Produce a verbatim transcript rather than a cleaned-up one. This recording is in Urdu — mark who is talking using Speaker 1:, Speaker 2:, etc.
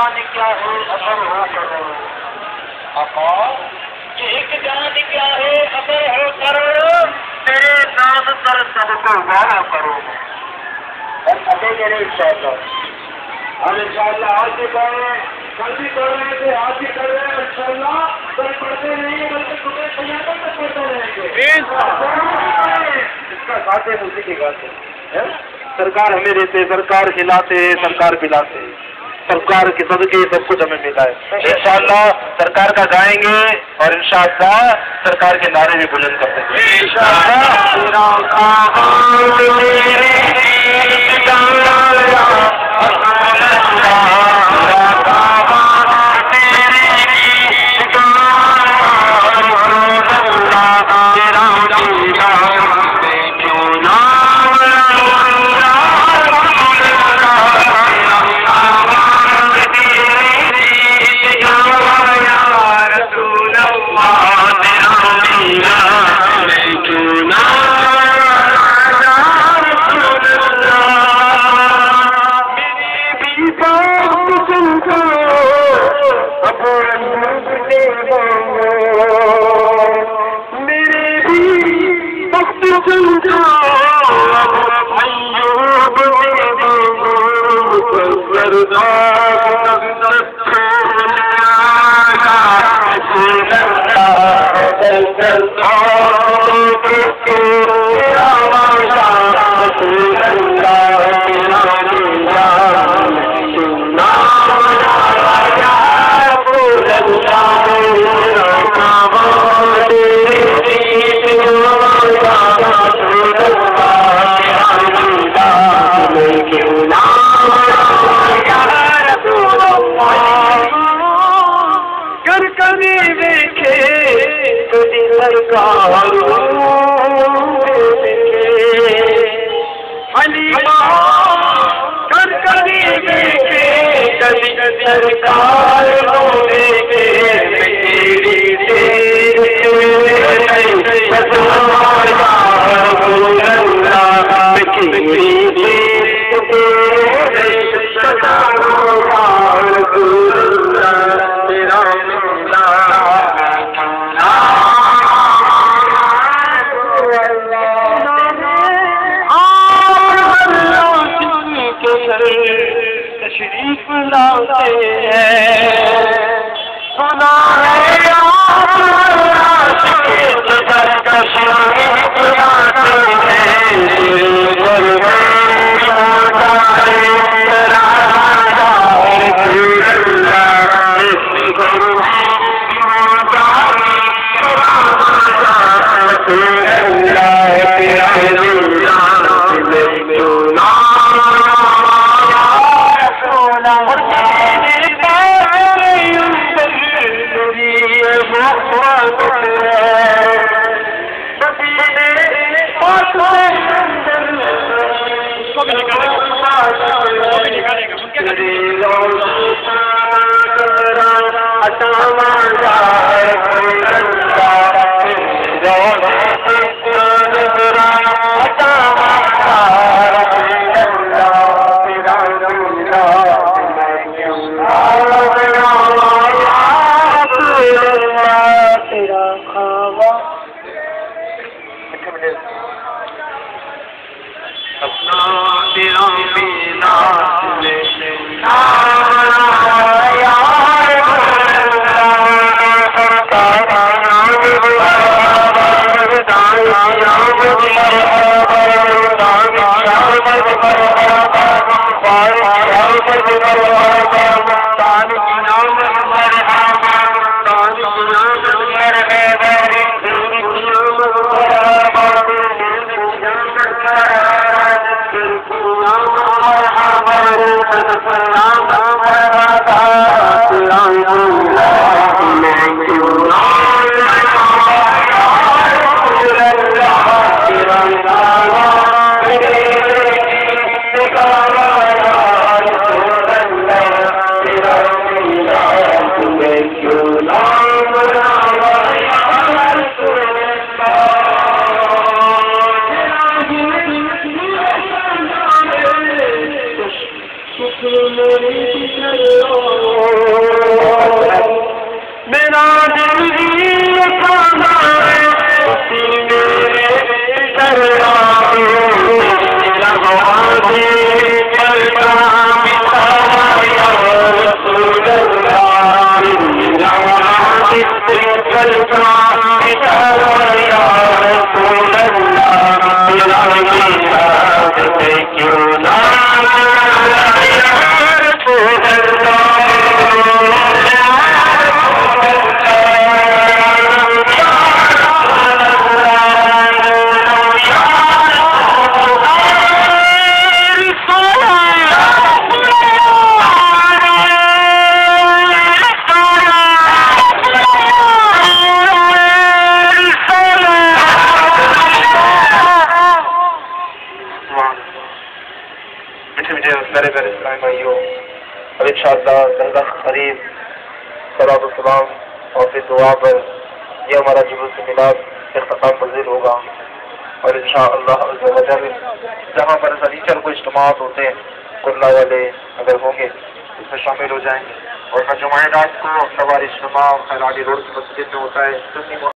Speaker 1: جان کیا ہے اثر ہو کرو آقا یہ ایک جان کیا ہے اثر ہو کرو تیرے نام پر سب کو وارا کرو اور ابھی میرے انشاءاللہ ہم انشاءاللہ آج بھی کر رہے ہیں کل بھی کر رہے تھے آج بھی کر رہے ہیں انشاءاللہ کوئی پڑھتے نہیں بلکہ تمہیں قیامت تک پڑھتے رہیں گے اس کا کھاتے اسی کے کھاتے سرکار ہمیں دیتے سرکار کھلاتے سرکار پلاتے سرکار کے صدقے سب کچھ ہمیں ملا ہے انشاءاللہ سرکار کا گائیں گے اور انشاءاللہ سرکار کے نعرے بھی بلند کرتے ہیں میرا دل ہی کھانا میرے دربار میرا غازی چلتا یا رسول اللہ میرا غازی چلتا یا رسول اللہ میرا میراد سے کیوں نہ میرے میرے اسلام بھائیوں اور انشاءاللہ درگاہ قریب صلاۃ السلام اور پھر دعا پر یہ ہمارا جلوس میلاد اختتام پذیر ہوگا اور انشاءاللہ عز و جل جہاں پر سنیچر کو اجتماعات ہوتے ہیں کرلا والے اگر ہوں گے اس میں شامل ہو جائیں گے اور جمعہ رات کو سوار اجتماع خیرالی روڈ کی مسجد میں ہوتا ہے